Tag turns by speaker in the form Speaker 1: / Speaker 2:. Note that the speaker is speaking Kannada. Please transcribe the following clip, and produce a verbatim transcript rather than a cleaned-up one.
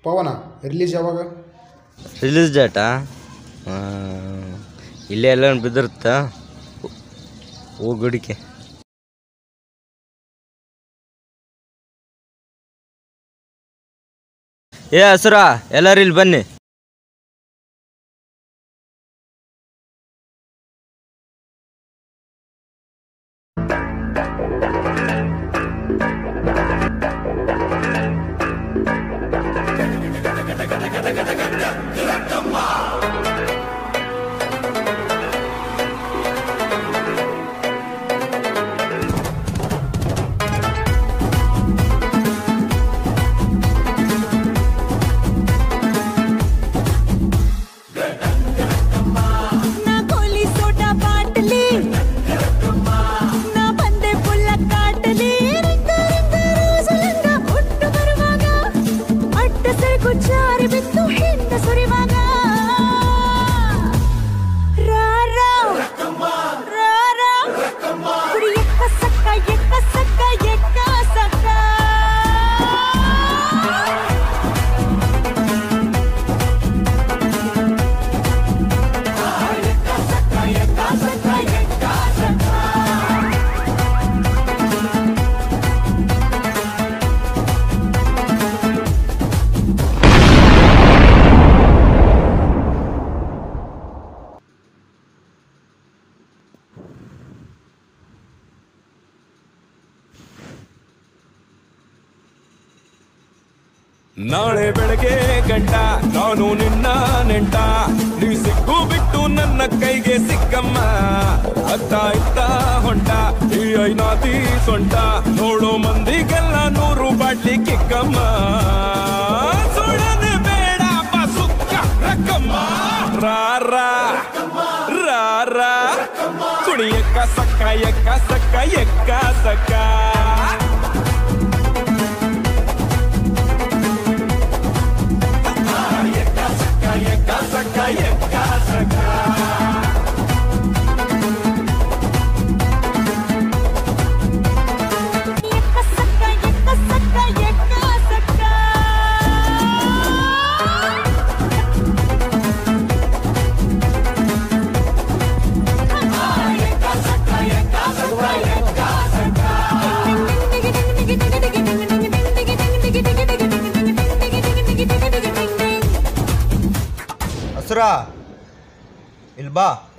Speaker 1: ಪವನ ರಿಲೀಸ್ ಯಾವಾಗ?
Speaker 2: ರಿಲೀಸ್ ಡೇಟಾ ಇಲ್ಲೇ ಎಲ್ಲ ಬಿದ್ದಿರುತ್ತಾ ಹೋಗುಡಿಕೆ. ಏ ಹಸುರ ಎಲ್ಲರೂ ಇಲ್ಲಿ ಬನ್ನಿ.
Speaker 3: ನಾಳೆ ಬೆಳಗ್ಗೆ ಗಂಟ ನಾನು ನಿನ್ನ ನೆಂಟ, ನೀ ಸಿಕ್ಕು ಬಿಟ್ಟು ನನ್ನ ಕೈಗೆ ಸಿಕ್ಕಮ್ಮ. ಅತ್ತ ಇತ್ತ ಹೊಂಟ ಈ ಐನಾತಿ ಸೊಂಟ, ನೋಡೋ ಮಂದಿಗೆಲ್ಲ ನೂರು ಬಾಟ್ಲಿ ಕಿಕ್ಕಮ್ಮ. ಸುಡನೆ ಬೇಡ ಸುಕ್ಕ ರಕ್ಕಮ್ಮ, ರಾರ ರಾರ ಕುಣಿ ಎಕ್ಕ ಸಕ್ಕ ಎಕ್ಕ ಸಕ್ಕ ಎಕ್ಕ ಸಕ್ಕ.
Speaker 2: ಹಸುರ ಇಲ್ಲಿ ಬಾ.